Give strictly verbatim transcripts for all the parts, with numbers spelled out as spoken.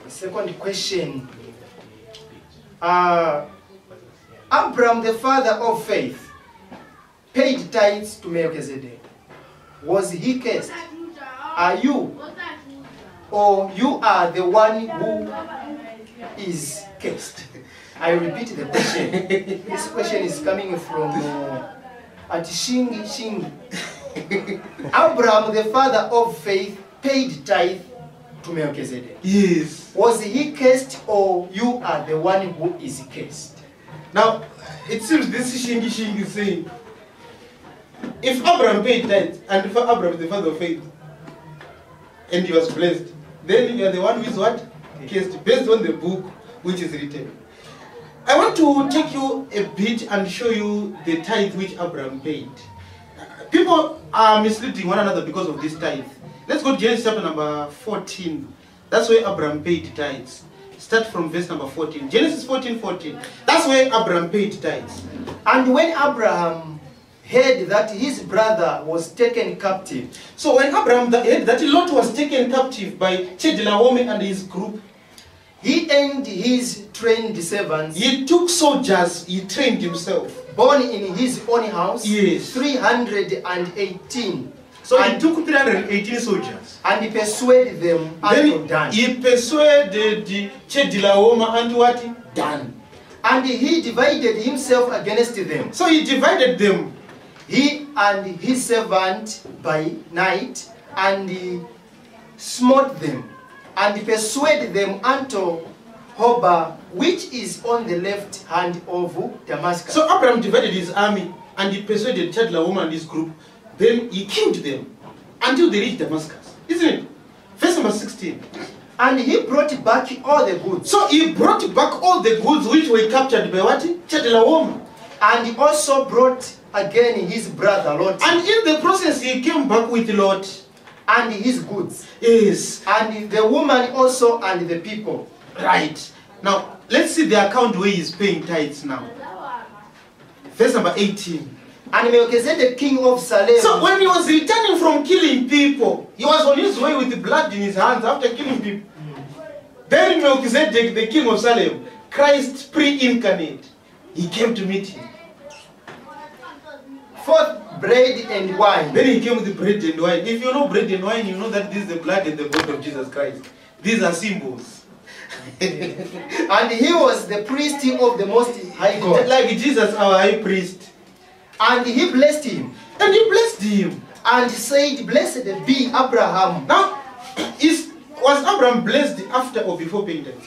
The second question. Uh, Abraham, the father of faith, paid tithes to Melchizedek. Was he cursed? Are you? Or you are the one who is cursed? I repeat the question. This question is coming from uh, at Shingi Shingi. Abraham, the father of faith, paid tithe to Melchizedek. Yes. Was he cursed, or you are the one who is cursed? Now, it seems this Shingi Shingi is saying, if Abraham paid tithe, and if Abraham is the father of faith, and he was blessed, then you are the one who is what? Cursed, based on the book which is written. I want to take you a bit and show you the tithe which Abraham paid. People are misleading one another because of this tithe. Let's go to Genesis chapter number fourteen. That's where Abraham paid tithes. Start from verse number fourteen. Genesis fourteen, fourteen. That's where Abraham paid tithes. And when Abraham heard that his brother was taken captive. So when Abraham heard that Lot was taken captive by Chedorlaomer and his group, he and his trained servants, he took soldiers, he trained himself, born in his own house, yes, three hundred eighteen. So and he took three hundred eighteen soldiers, and he persuaded them unto Dan. He persuaded Chedorlaomer unto what? Dan. And he divided himself against them. So he divided them, he and his servant by night, and he smote them, and persuaded them unto Hobah, which is on the left hand of Damascus. So Abraham divided his army, and he persuaded Chedorlaomer and his group. Then he killed them until they reached Damascus. Isn't it? Verse number sixteen. And he brought back all the goods. So he brought back all the goods which were captured by what? Chedorlaomer. And he also brought again his brother Lot. And in the process he came back with Lot. And his goods. Yes. And the woman also and the people. Right. Now, let's see the account where he's paying tithes now. Verse number eighteen. And Melchizedek, king of Salem. So when he was returning from killing people, he was on his way with the blood in his hands after killing people. Then Melchizedek, the king of Salem, Christ pre-incarnate, he came to meet him. Forth bread and wine. Then he came with the bread and wine. If you know bread and wine, you know that this is the blood and the body of Jesus Christ. These are symbols. And he was the priest of the Most High God. Like Jesus, our high priest. And he blessed him. And he blessed him. And said, blessed be Abraham. Now, is, was Abraham blessed after or before paying tithes?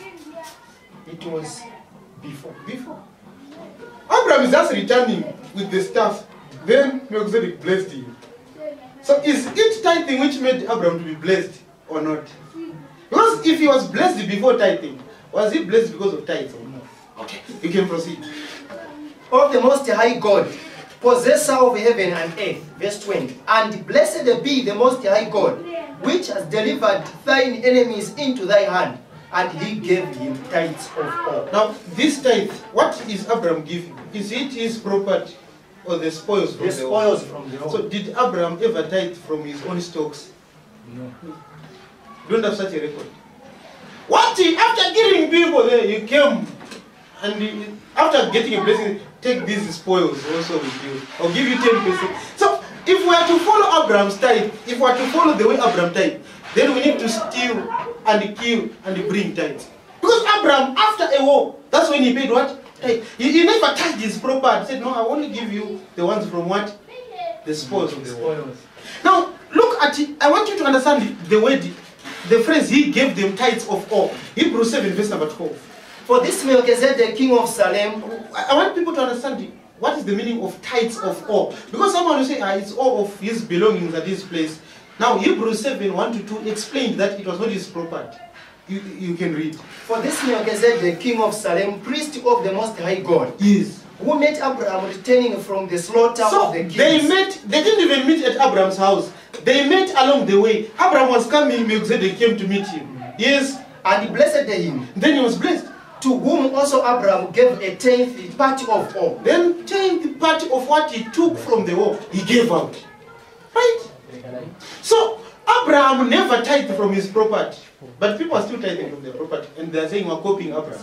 It was before. Before. Abraham is just returning with the staff. Then Melchizedek blessed him. So is it tithing which made Abraham to be blessed or not? Because if he was blessed before tithing, was he blessed because of tithes or not? Okay, you can proceed. Of the Most High God, possessor of heaven and earth. Verse twenty. And blessed be the Most High God, which has delivered thine enemies into thy hand. And he gave him tithes of all. Now, this tithe, what is Abraham giving? Is it his property or the spoils from the the spoils from the home? So did Abraham ever tithe from his own stocks? No. Don't have such a record. What if after killing people there, you came and you, after getting a blessing, take these spoils also with you. I'll give you ten percent. So if we are to follow Abraham's tithe, if we are to follow the way Abraham tithe, then we need to steal and kill and bring tithe. Because Abraham, after a war, that's when he paid what? Tithe. He, he never tithed his property. He said, no, I only give you the ones from what? The spoils of the war. Now, look at it. I want you to understand the word, the phrase, he gave them tithes of all. Hebrews seven, verse number twelve. For this Melchizedek, king of Salem, I want people to understand it. What is the meaning of tithes of all? Because someone will say, ah, it's all of his belongings at this place. Now, Hebrews seven, one to two explained that it was not his property. You, you can read. For this Melchizedek, king of Salem, priest of the Most High God, yes, who met Abraham returning from the slaughter so of the kings. They met, they didn't even meet at Abraham's house. They met along the way. Abraham was coming, Melchizedek came to meet him. Yes. And he blessed him. Then he was blessed. To whom also Abraham gave a tenth part of all. Then tenth part of what he took from the war, he gave out. Right? So Abraham never tithed from his property. But people are still tithing from their property, and they are saying we're copying Abraham.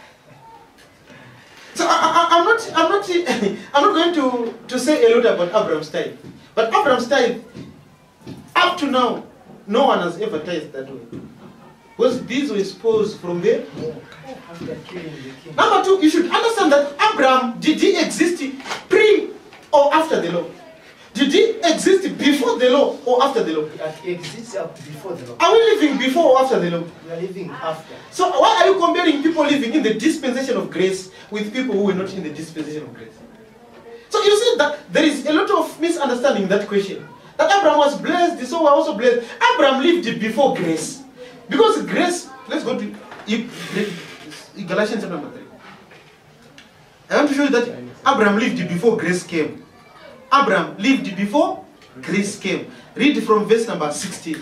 So I, I, I'm not, I'm not, I'm not going to, to say a lot about Abraham's tithe. But Abraham's tithe, up to now, no one has ever tithed that way. Because these were spoils from there. After killing the king. Number two, you should understand that Abraham, did he exist pre or after the law? Did he exist before the law or after the law? He exists up before the law. Are we living before or after the law? We are living after. So why are you comparing people living in the dispensation of grace with people who were not in the dispensation of grace? So you see that there is a lot of misunderstanding in that question. That Abraham was blessed, so we're also blessed. Abraham lived before grace. Because grace, let's go to Galatians chapter number three. I want to show you that Abraham lived before grace came. Abraham lived before grace came. Read from verse number sixteen.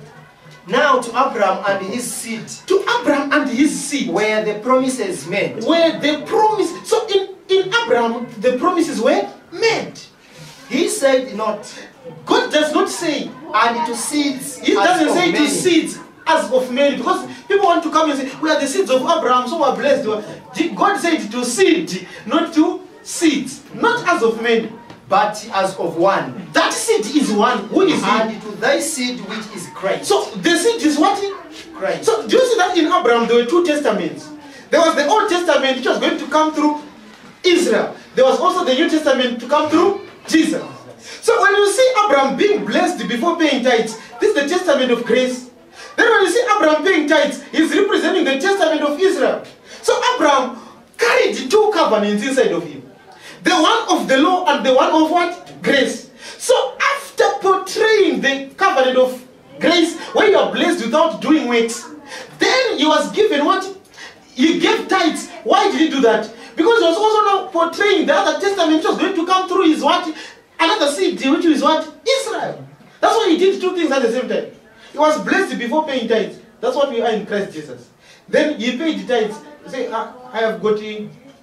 Now to Abraham and his seed. To Abraham and his seed. Where the promises made. Where the promise. So in, in Abraham, the promises were made. He said not. God does not say. And to seeds. He doesn't say many. to seeds as of many. Because people want to come and say, we are the seeds of Abraham, so we are blessed. God said to seed, not to seeds. Not as of many. But as of one. That seed is one. Who is and it? to thy seed which is Christ. So the seed is what? Christ. So do you see that in Abraham there were two testaments? There was the Old Testament which was going to come through Israel. There was also the New Testament to come through Jesus. So when you see Abraham being blessed before paying tithes, this is the testament of grace. Then when you see Abraham paying tithes, he's representing the testament of Israel. So Abraham carried two covenants inside of him. The one of the law and the one of what? Grace. So after portraying the covenant of grace, where you are blessed without doing works, then he was given what? He gave tithes. Why did he do that? Because he was also now portraying the other testament which was going to come through his what? Another seed, which is what? Israel. That's why he did two things at the same time. He was blessed before paying tithes. That's what we are in Christ Jesus. Then he paid tithes. He said, I, I have got a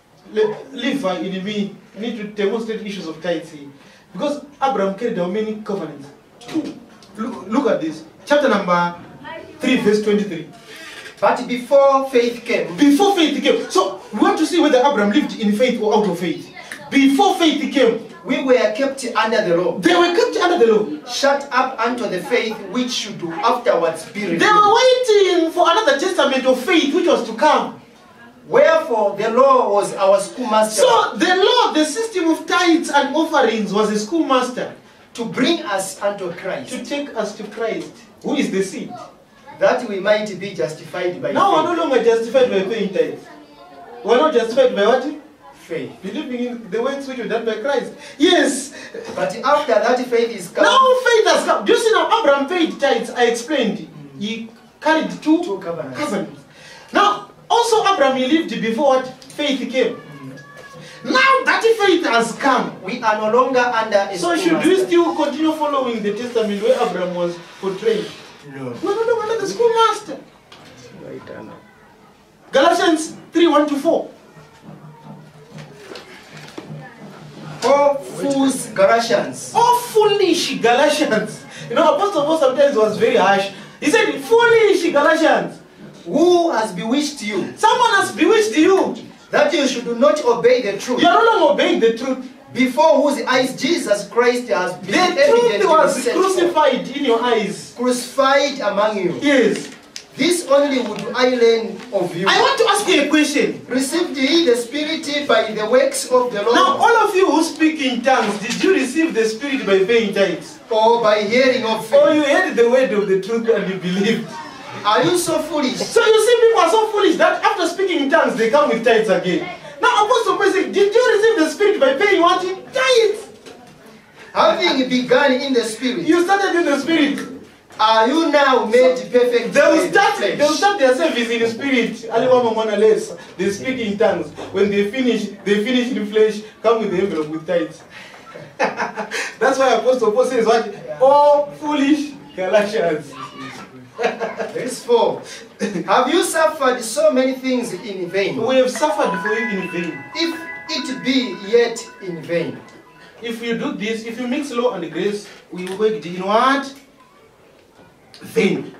liver in me. I need to demonstrate issues of tithes here. Because Abraham carried out many covenants. Two. Look, look at this. Chapter number three, verse twenty-three. But before faith came. Before faith came. So we want to see whether Abraham lived in faith or out of faith. Before faith came. We were kept under the law. They were kept under the law. Shut up unto the faith which should afterwards be revealed. They were waiting for another testament of faith which was to come. Wherefore the law was our schoolmaster. So the law, the system of tithes and offerings was a schoolmaster. To bring us unto Christ. To take us to Christ, who is the seed. That we might be justified by now faith. Now we're no longer justified by paying tithes. We're not justified by what? Faith. Believing in the works which were done by Christ. Yes. But after that faith is come. Now faith has come. Do you see now Abraham paid tithes? I explained. Mm. He carried two, two covenants. covenants. Now, also Abraham he lived before what? Faith came. Mm. Now that faith has come. We are no longer under a So should we still continue following the testament where Abraham was portrayed? No. We're no longer under the schoolmaster. Galatians three, one to four. Oh, fools Galatians. Oh, foolish Galatians. You know, Apostle Paul sometimes was very harsh. He said, foolish Galatians. Who has bewitched you? Someone has bewitched you. That you should not obey the truth. You are no longer obeying the truth. Before whose eyes Jesus Christ has been the evident. The truth was crucified in your eyes. Crucified among you. Yes. This only would I learn of you. I want to ask you a question. Received ye the Spirit by the works of the Lord? Now, all of you who speak in tongues, did you receive the Spirit by paying tithes? Or by hearing of faith? Or you heard the word of the truth and you believed? Are you so foolish? So you see, people are so foolish that after speaking in tongues, they come with tithes again. Now, Apostle Paul said, did you receive the Spirit by paying what? Tithes. Having begun in the Spirit. You started in the Spirit. Are you now made so perfect? They will start. They will start their service in the spirit. They speak in tongues. When they finish, they finish in flesh. Come with the envelope with tithes. That's why Apostle Paul says what? Oh, foolish Galatians. Verse four. Have you suffered so many things in vain? We have suffered for you in vain. If it be yet in vain. If you do this, if you mix law and grace, we work in what? Vain.